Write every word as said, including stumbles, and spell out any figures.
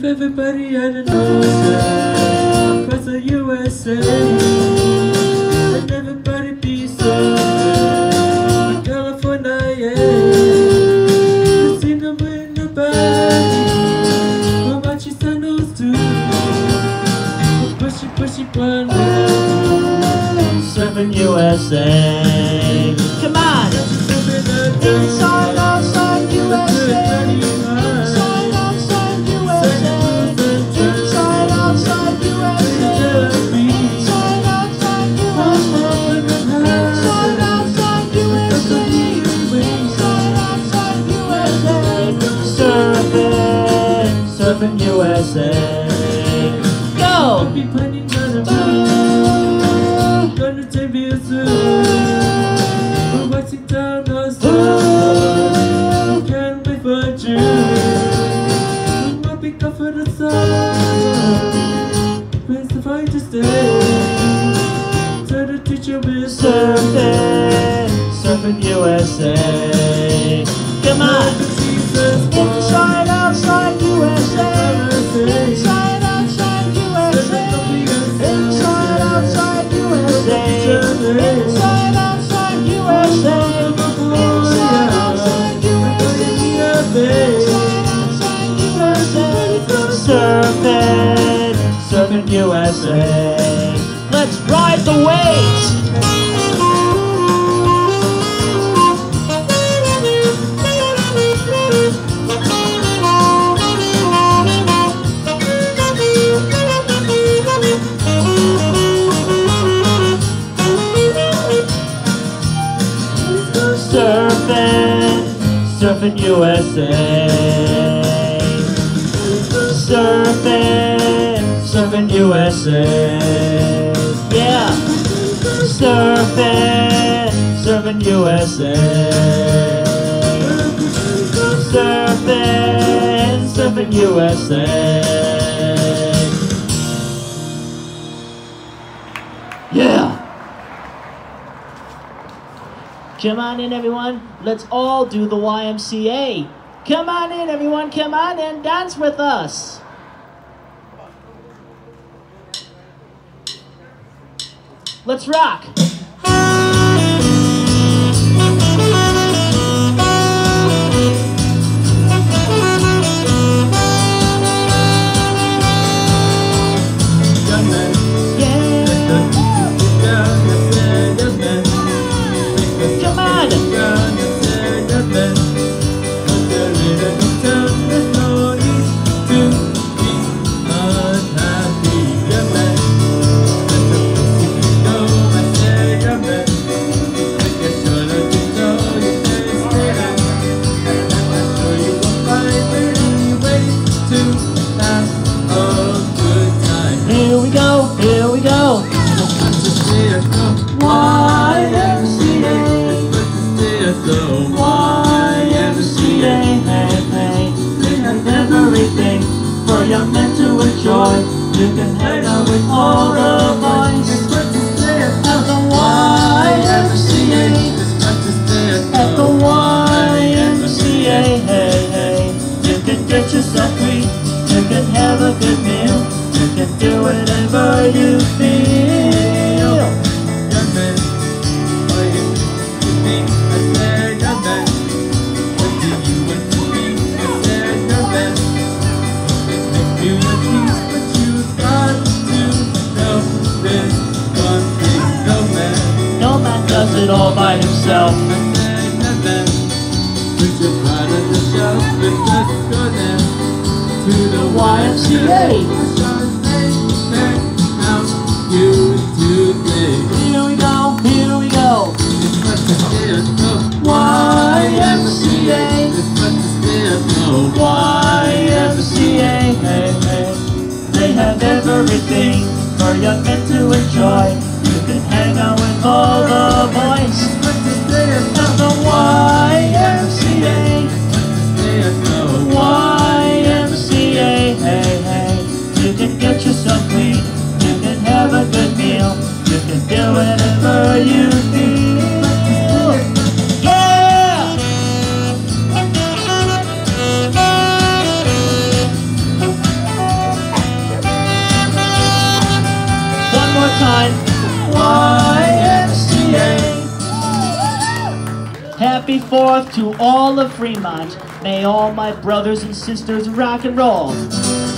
If everybody had an ocean across the U S A, and everybody be so in California, yeah. You see them in the body, but what you sandals do, pushy, pushy, blonde, surfing U S A. Come on! Inside, outside U S A. Inside, outside U S A. Inside, outside U S A. Inside, outside U S A. Inside, outside U S A. Inside, outside U S A. Surfing, surfing U S A. Go! Be playing gonna be, gonna take me a zoo. Waxing down the stairs, can't wait for June. I'll pick up for the sun. Where's the fight to stay? Tell the teacher we're surfing, surfing U S A. Come on! Inside, outside U S A. Inside, outside U S A. Inside, outside U S A. Inside, outside U S A. Inside, outside U S A. Surfing, surfing U S A. Let's ride the waves! Surfing, surfing U S A. Surfing, surfing U S A. Yeah. Surfing, surfing U S A. Surfing, surfing U S A. Yeah. Come on in, everyone. Let's all do the Y M C A. Come on in, everyone. Come on in. Dance with us. Let's rock. Young men to enjoy. You can hang out with all the boys at the Y M C A. At the Y M C A, hey, hey. You can get yourself free. You can have a good meal. You can do whatever you feel. Young men, are you with me? I said young men. What do you want to be? I said young men. You but you've got to know this one thing. No man, no man does it all by himself. I said no man, put your pride on the shelf and let's go down to the Y M C A. You today. Here we go, here we go. Y M C A. Y M C A, hey, hey. They have everything for young men to enjoy. You can hang out with all the boys at the Y M C A. Y M C A, hey, hey. You can get yourself clean. You can have a good meal. You can do whatever you feel. Yeah! kind. Y M C A. Happy Fourth to all of Fremont. May all my brothers and sisters rock and roll.